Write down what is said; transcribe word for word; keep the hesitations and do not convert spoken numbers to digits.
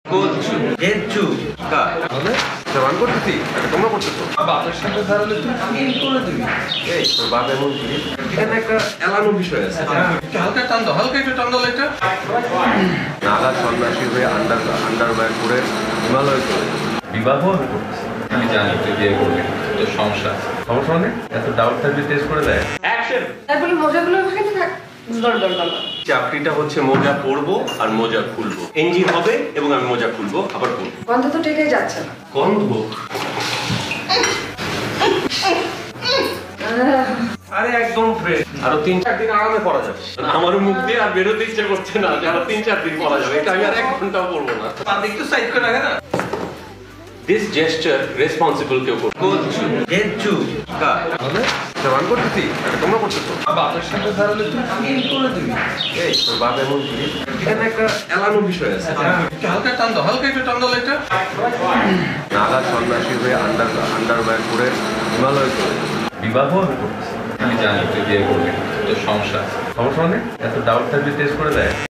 করছু হেচ্ছু কা মানে জবান করতেছি এটা তোমরা করতেছো বাপের সাথে ধরালে তুই ফিল করে দিবি এই তোর বাপ এমন কি এখানে একটা এলানো বিষয় আছে হালকা টান দাও হালকা একটু টান দাও এটা নাগা সন্ন্যাসী হয়ে আন্ডার আন্ডারওয়্যার পরে হিমালয় চলে বিবাহ আমি করতেছি আমি জানি তুই বিয়ে করবি তোর সমস্যা সমস্যা মানে এত ডাউট থাকলে টেস্ট করে দেয় অ্যাকশন তারপরে মজাগুলো ওখানে থাক চাকরিটা হচ্ছে মোজা পরবো আর মোজা খুলবো এনজি হবে এবং আমি মোজা খুলবো আবার পরবো গন্ধ তো টেকেই যাচ্ছে না গন্ধ আরে একদম ফ্রেশ আরো তিন চার দিন আরামে পড়া যাবে আমার মুখ দিয়ে আর বেরোতে ইচ্ছা করছে না যে আরো তিন চার দিন পড়া যাবে এটা আমি আর এক ঘন্টাও পড়বো না আর একটু সাইড করে লাগে না This gesture responsible কেউ করছু হেচ্ছু কা মানে জবান করতেছি এটা তোমরা করতেছো বাপের সাথে ধরালে তুই ফিল করে দিবি এই তোর বাপ এমন কি এখানে একটা এলানো বিষয় আছে হালকা টান দাও হালকা একটু টান দাও এটা নাগা সন্ন্যাসী হয়ে আন্ডার আন্ডারওয়্যার পরে হিমালয় চলে বিবাহ আমি করতেছি আমি জানি তুই বিয়ে করবি তোর সমস্যা সমস্যা মানে এত ডাউট থাকলে টেস্ট করে দেয়